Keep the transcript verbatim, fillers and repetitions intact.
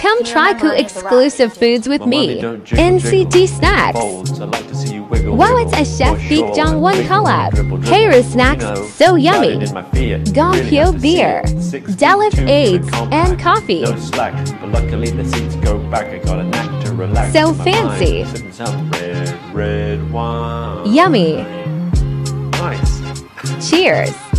Come try cool exclusive foods with me. N C T Snacks. Wow, it's a Chef Big John one collab. Hero snacks, so yummy. Gonpyo beer, Delif AIDS, and coffee. So fancy. Yummy. Nice. Cheers.